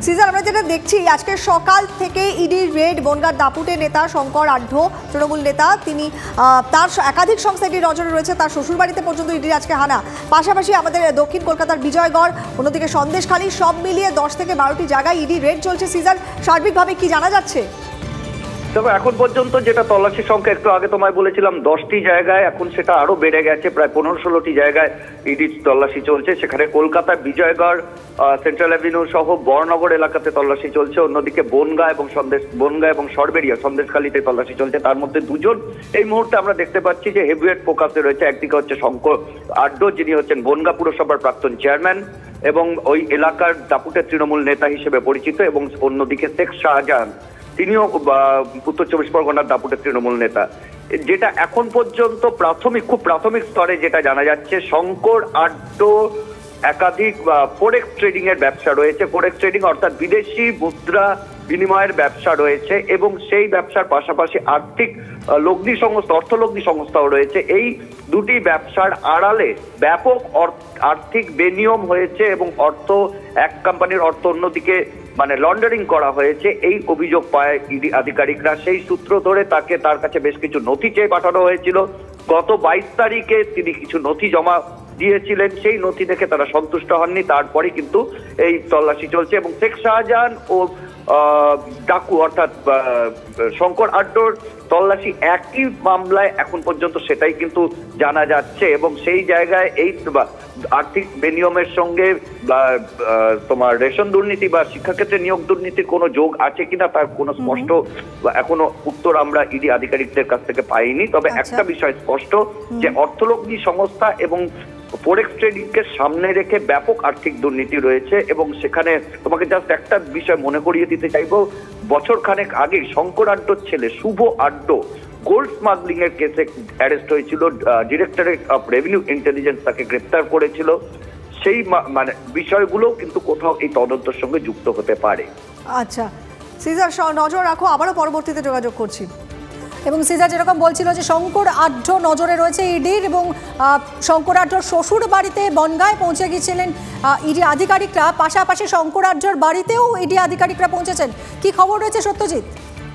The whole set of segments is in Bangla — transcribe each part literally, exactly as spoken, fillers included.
সিজার, আমরা যেটা দেখছি আজকে সকাল থেকে ইডির রেড বনগাঁর দাপুটে নেতা শঙ্কর আঢ্য, তৃণমূল নেতা, তিনি তার একাধিক সংস্থা ইডির নজরে রয়েছে, তার শ্বশুরবাড়িতে পর্যন্ত ইডির আজকে হানা। পাশাপাশি আমাদের দক্ষিণ কলকাতার বিজয়গড়, অন্যদিকে সন্দেশখালী, সব মিলিয়ে দশ থেকে বারোটি জায়গায় ইডির রেড চলছে। সিজার, সার্বিকভাবে কি জানা যাচ্ছে? তবে এখন পর্যন্ত যেটা তল্লাশির সংখ্যা, একটু আগে তোমায় বলেছিলাম দশটি জায়গায়, এখন সেটা আরো বেড়ে গেছে, প্রায় পনেরো ষোলোটি জায়গায় ইডি তল্লাশি চলছে। সেখানে কলকাতা বিজয়গড়, সেন্ট্রাল অ্যাভিনিউ সহ বড়নগর এলাকাতে তল্লাশি চলছে। অন্যদিকে বনগাঁ এবং সন্দেশ বনগাঁ এবং সরবেরিয়া সন্দেশখালীতে তল্লাশি চলছে। তার মধ্যে দুজন এই মুহূর্তে আমরা দেখতে পাচ্ছি যে হেভিওয়েট ফোকাসে রয়েছে। একদিকে হচ্ছে শঙ্কর আঢ্য, যিনি হচ্ছেন বনগাঁ পুরসভার প্রাক্তন চেয়ারম্যান এবং ওই এলাকার দাপুটের তৃণমূল নেতা হিসেবে পরিচিত, এবং অন্যদিকে শেখ শাহজাহান, তিনিও উত্তর চব্বিশ পরগনার দাপুটের তৃণমূল নেতা। যেটা এখন পর্যন্ত প্রাথমিক খুব প্রাথমিক স্তরে যেটা জানা যাচ্ছে, শঙ্কর আঢ্য একাধিক ফরেক্স ট্রেডিং এর ব্যবসা রয়েছে। ফরেক্স ট্রেডিং অর্থাৎ বিদেশি মুদ্রা বিনিময়ের ব্যবসা রয়েছে, এবং সেই ব্যবসার পাশাপাশি আর্থিক লগ্নি সংস্থা, অর্থলগ্নি সংস্থাও রয়েছে। এই দুটি ব্যবসার আড়ালে ব্যাপক আর্থিক বেনিয়ম হয়েছে এবং অর্থ এক কোম্পানির অর্থ অন্যদিকে মানে লন্ডারিং করা হয়েছে, এই অভিযোগ পায় ইডি আধিকারিকরা। সেই সূত্র ধরে তাকে তার কাছে বেশ কিছু নথি চেয়ে পাঠানো হয়েছিল। গত বাইশ তারিখে তিনি কিছু নথি জমা দিয়েছিলেন, সেই নথি দেখে তারা সন্তুষ্ট হননি। তারপরে কিন্তু এই তল্লাশি চলছে, এবং শেখ শাহজাহান ও ডাকু অর্থাৎ শঙ্কর আঢ্যর তল্লাশি একই মামলায় এখন পর্যন্ত, সেটাই কিন্তু জানা যাচ্ছে। এবং সেই জায়গায় এই আর্থিক বেনিয়মের সঙ্গে তোমার রেশন দুর্নীতি বা শিক্ষাক্ষেত্রে নিয়োগ দুর্নীতির কোনো যোগ আছে কিনা তার কোনো স্পষ্ট এখনো উত্তর আমরা ইডি আধিকারিকদের কাছ থেকে পাইনি। তবে একটা বিষয় স্পষ্ট, যে অর্থলগ্নি সংস্থা এবং ফরেক্স ট্রেডিং কে সামনে রেখে ব্যাপক আর্থিক দুর্নীতি রয়েছে। এবং সেখানে তোমাকে জাস্ট একটা বিষয় মনে করিয়ে দিতে চাইবো, বছর খানেক আগে শঙ্কর আঢ্যর ছেলে শুভ আঢ্য গোল্ড স্মাগলিং এর কেসে অ্যারেস্ট হয়েছিল। ডিরেক্টরেট অফ রেভিনিউ ইন্টেলিজেন্স তাকে গ্রেপ্তার করেছিল। সেই মানে বিষয়গুলো কিন্তু কোথাও এই তদন্তের সঙ্গে যুক্ত হতে পারে। আচ্ছা সিজার, নজর রাখো, আবারও পরবর্তীতে যোগাযোগ করছি। এবং সিজার যেরকম বলছিল যে শঙ্কর আঢ্য নজরে রয়েছে ইডির, এবং শঙ্কর আঢ্যর শ্বশুর বাড়িতে বনগাঁয় পৌঁছে গিয়েছিলেন ইডি আধিকারিকরা, পাশাপাশি শঙ্কর আঢ্যর বাড়িতেও ইডি আধিকারিকরা পৌঁছেছেন। কি খবর রয়েছে সত্যজিৎ?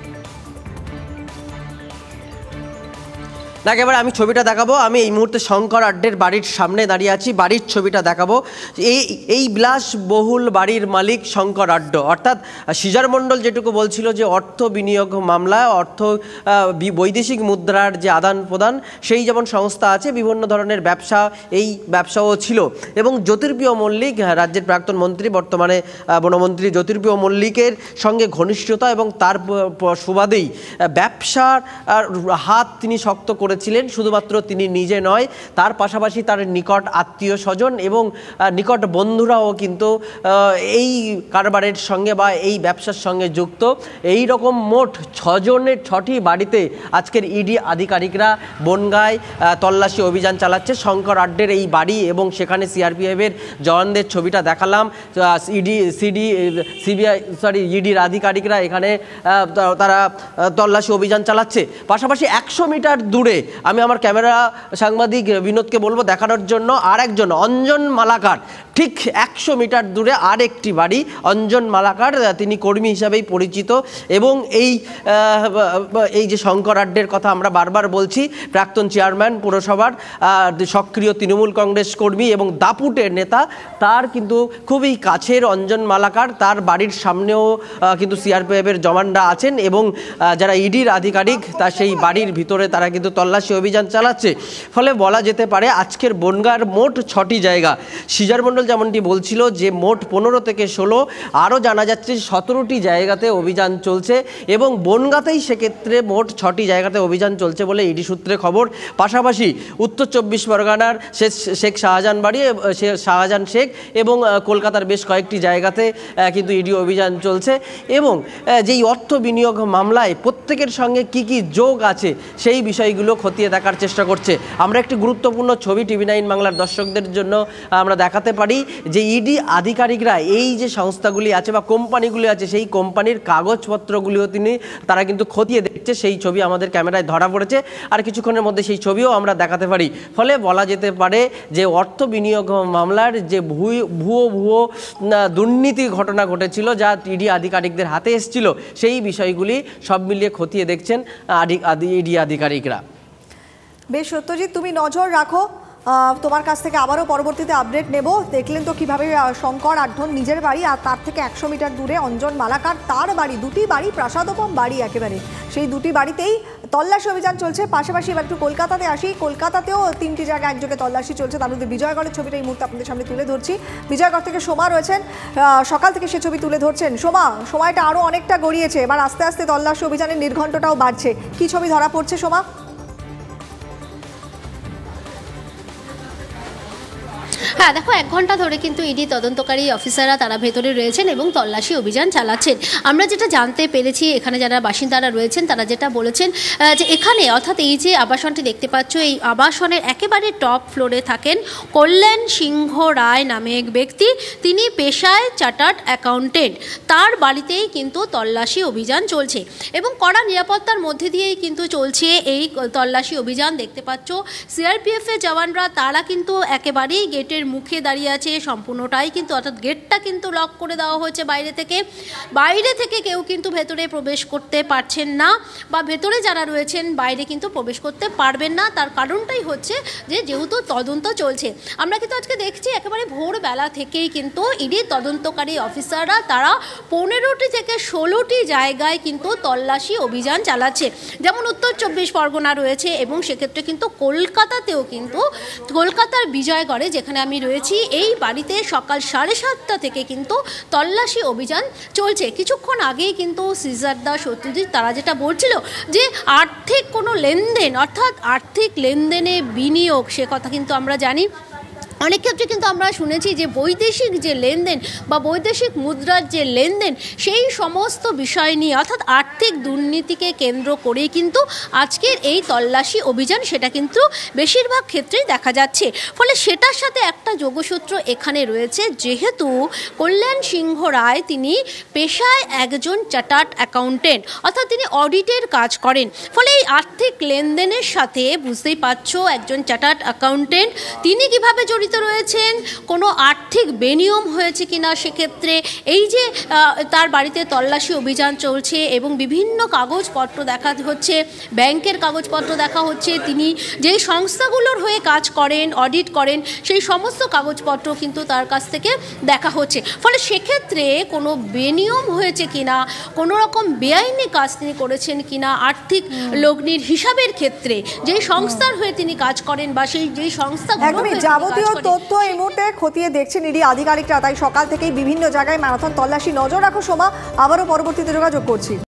না, একেবারে আমি ছবিটা দেখাবো। আমি এই মুহূর্তে শঙ্কর আঢ্যের বাড়ির সামনে দাঁড়িয়ে আছি, বাড়ির ছবিটা দেখাবো। এই এই বিলাসবহুল বাড়ির মালিক শঙ্কর আঢ্য, অর্থাৎ সিজার মণ্ডল যেটুকু বলছিল যে অর্থ বিনিয়োগ মামলা, অর্থ বৈদেশিক মুদ্রার যে আদান প্রদান, সেই যেমন সংস্থা আছে, বিভিন্ন ধরনের ব্যবসা, এই ব্যবসাও ছিল। এবং জ্যোতির্প্রিয় মল্লিক, রাজ্যের প্রাক্তন মন্ত্রী, বর্তমানে বনমন্ত্রী জ্যোতির্প্রিয় মল্লিকের সঙ্গে ঘনিষ্ঠতা, এবং তার সুবাদেই ব্যবসার হাত তিনি শক্ত করে ছিলেন। শুধুমাত্র তিনি নিজে নয়, তার পাশাপাশি তার নিকট আত্মীয় স্বজন এবং নিকট বন্ধুরাও কিন্তু এই কারবারের সঙ্গে বা এই ব্যবসার সঙ্গে যুক্ত। এই রকম মোট ছজনের ছটি বাড়িতে আজকের ইডি আধিকারিকরা বনগাঁয় তল্লাশি অভিযান চালাচ্ছে। শঙ্কর আঢ্যের এই বাড়ি, এবং সেখানে সিআরপিএফের জওয়ানদের ছবিটা দেখালাম। ইডি সিডি সিবিআই সরি ইডির আধিকারিকরা এখানে তারা তল্লাশি অভিযান চালাচ্ছে। পাশাপাশি একশো মিটার দূরে আমি আমার ক্যামেরা সাংবাদিক বিনোদকে বলবো দেখানোর জন্য, আর একজন অঞ্জন মালাকার, ঠিক একশো মিটার দূরে আর একটি বাড়ি, অঞ্জন মালাকার, তিনি কর্মী হিসাবেই পরিচিত। এবং এই এই যে শঙ্কর আঢ্যের কথা আমরা বারবার বলছি, প্রাক্তন চেয়ারম্যান পুরসভার, সক্রিয় তৃণমূল কংগ্রেস কর্মী এবং দাপুটের নেতা, তার কিন্তু খুবই কাছের অঞ্জন মালাকার। তার বাড়ির সামনেও কিন্তু সিআরপিএফের জওয়ানরা আছেন, এবং যারা ইডির আধিকারিক তার সেই বাড়ির ভিতরে তারা কিন্তু তল্লাশি অভিযান চালাচ্ছে। ফলে বলা যেতে পারে আজকের বনগাঁর মোট ছটি জায়গা, সিজার মণ্ডল যেমনটি বলছিল যে মোট পনেরো থেকে ষোলো, আরও জানা যাচ্ছে সতেরোটি জায়গাতে অভিযান চলছে, এবং বনগাঁতেই সেক্ষেত্রে মোট ছটি জায়গাতে অভিযান চলছে বলে ইডি সূত্রে খবর। পাশাপাশি উত্তর চব্বিশ পরগনার শেখ শাহজাহান বাড়ি, শাহজাহান শেখ, এবং কলকাতার বেশ কয়েকটি জায়গাতে কিন্তু ইডি অভিযান চলছে। এবং যেই অর্থ বিনিয়োগ মামলায় প্রত্যেকের সঙ্গে কি কি যোগ আছে সেই বিষয়গুলো খতিয়ে দেখার চেষ্টা করছে। আমরা একটি গুরুত্বপূর্ণ ছবি টিভি নাইন বাংলার দর্শকদের জন্য আমরা দেখাতে পারি। যে ইডি আধিকারিকরা এই যে সংস্থাগুলি আছে বা কোম্পানিগুলি আছে সেই কোম্পানির কাগজপত্রগুলিও তিনি তারা কিন্তু খতিয়ে দেখছে, সেই ছবি আমাদের ক্যামেরায় ধরা পড়েছে। আর কিছুক্ষণের মধ্যে সেই ছবিও আমরা দেখাতে পারি। ফলে বলা যেতে পারে যে অর্থ বিনিয়োগ মামলার যে ভুয়ো ভুয়ো দুর্নীতি ঘটনা ঘটেছিল যা ইডি আধিকারিকদের হাতে এসেছিল, সেই বিষয়গুলি সব মিলিয়ে খতিয়ে দেখছেন ইডি আধিকারিকরা। বেশ সত্যজিৎ, তুমি নজর রাখো, তোমার কাছ থেকে আবারও পরবর্তীতে আপডেট নেব। দেখলেন তো কিভাবে শঙ্কর আঢ্যর নিজের বাড়ি আর তার থেকে একশো মিটার দূরে অঞ্জন মালাকার তার বাড়ি, দুটি বাড়ি প্রাসাদোপম বাড়ি একেবারে, সেই দুটি বাড়িতেই তল্লাশি অভিযান চলছে। পাশাপাশি এবার একটু কলকাতাতে আসি, কলকাতাতেও তিনটি জায়গায় একযোগে তল্লাশি চলছে। তার মধ্যে বিজয়গড়ের ছবিটা এই মুহূর্তে আপনাদের সামনে তুলে ধরছি। বিজয়গড় থেকে সোমা রয়েছেন, সকাল থেকে সে ছবি তুলে ধরছেন। সোমা, সময়টা আরও অনেকটা গড়িয়েছে, এবার আস্তে আস্তে তল্লাশি অভিযানের নির্ঘণ্টটাও বাড়ছে, কি ছবি ধরা পড়ছে সোমা? হ্যাঁ দেখো, এক ঘন্টা ধরে কিন্তু ইডি তদন্তকারী অফিসাররা তারা ভেতরে রয়েছেন এবং তল্লাশি অভিযান চালাচ্ছেন। আমরা যেটা জানতে পেরেছি, এখানে যারা বাসিন্দারা রয়েছেন তারা যেটা বলেছেন যে এখানে অর্থাৎ এই যে আবাসনটি দেখতে পাচ্ছ, এই আবাসনের একেবারে টপ ফ্লোরে থাকেন কল্যাণ সিংহ রায় নামে এক ব্যক্তি। তিনি পেশায় চার্টার্ড অ্যাকাউন্টেন্ট। তার বাড়িতেই কিন্তু তল্লাশি অভিযান চলছে এবং কড়া নিরাপত্তার মধ্যে দিয়েই কিন্তু চলছে এই তল্লাশি অভিযান। দেখতে পাচ্ছ সিআরপিএফের জওয়ানরা তারা কিন্তু একেবারেই গেটের মুখে দাঁড়িয়ে আছে, সম্পূর্ণটাই কিন্তু অর্থাৎ গেটটা কিন্তু লক করে দেওয়া হয়েছে বাইরে থেকে। বাইরে থেকে কেউ কিন্তু ভেতরে প্রবেশ করতে পারছেন না, বা ভেতরে যারা রয়েছেন বাইরে কিন্তু প্রবেশ করতে পারবেন না। তার কারণটাই হচ্ছে যে যেহেতু তদন্ত চলছে। আমরা কিন্তু আজকে দেখছি একেবারে ভোরবেলা থেকেই কিন্তু ইডি তদন্তকারী অফিসাররা তারা পনেরোটি থেকে ষোলোটি জায়গায় কিন্তু তল্লাশি অভিযান চালাচ্ছে। যেমন উত্তর চব্বিশ পরগনা রয়েছে এবং সেক্ষেত্রে কিন্তু কলকাতাতেও কিন্তু কলকাতার বিজয়গড়ে যেখানে আমি রয়েছি এই বাড়িতে সকাল সাড়ে সাতটা থেকে কিন্তু তল্লাশি অভিযান চলছে। কিছুক্ষণ আগেই কিন্তু সিজারদা সত্যজিৎ তারা যেটা বলছিল যে আর্থিক কোনো লেনদেন অর্থাৎ আর্থিক লেনদেনে বিনিয়োগ, সে কথা কিন্তু আমরা জানি। অনেক ক্ষেত্রে কিন্তু আমরা শুনেছি যে বৈদেশিক যে লেনদেন বা বৈদেশিক মুদ্রার যে লেনদেন, সেই সমস্ত বিষয় নিয়ে অর্থাৎ আর্থিক দুর্নীতিকে কেন্দ্র করে কিন্তু আজকের এই তল্লাশি অভিযান সেটা কিন্তু বেশিরভাগ ক্ষেত্রেই দেখা যাচ্ছে। ফলে সেটার সাথে একটা যোগসূত্র এখানে রয়েছে, যেহেতু কল্যাণ সিংহ রায় তিনি পেশায় একজন চার্টার্ড অ্যাকাউন্টেন্ট অর্থাৎ তিনি অডিটের কাজ করেন। ফলে এই আর্থিক লেনদেনের সাথে বুঝতেই পারছো একজন চার্টার্ড অ্যাকাউন্টেন্ট তিনি কিভাবে জড়িত রয়েছেন, কোনো আর্থিক বেনিয়ম হয়েছে কিনা, সেক্ষেত্রে এই যে তার বাড়িতে তল্লাশি অভিযান চলছে এবং বিভিন্ন কাগজপত্র দেখা হচ্ছে, ব্যাংকের কাগজপত্র দেখা হচ্ছে, তিনি যেই সংস্থাগুলোর হয়ে কাজ করেন অডিট করেন সেই সমস্ত কাগজপত্র কিন্তু তার কাছ থেকে দেখা হচ্ছে। ফলে সেক্ষেত্রে কোনো বেনিয়ম হয়েছে কিনা, কোনো রকম বেআইনি কাজ তিনি করেছেন কিনা, আর্থিক লগ্নির হিসাবের ক্ষেত্রে যেই সংস্থার হয়ে তিনি কাজ করেন বা সেই যেই সংস্থাগুলো যাবতীয় তথ্য এই মুহূর্তে খতিয়ে দেখছেন ইডি আধিকারিকরা। তাই সকাল থেকেই বিভিন্ন জায়গায় ম্যারাথন তল্লাশি। নজর রাখো সোমা, আবারও পরবর্তীতে যোগাযোগ করছি।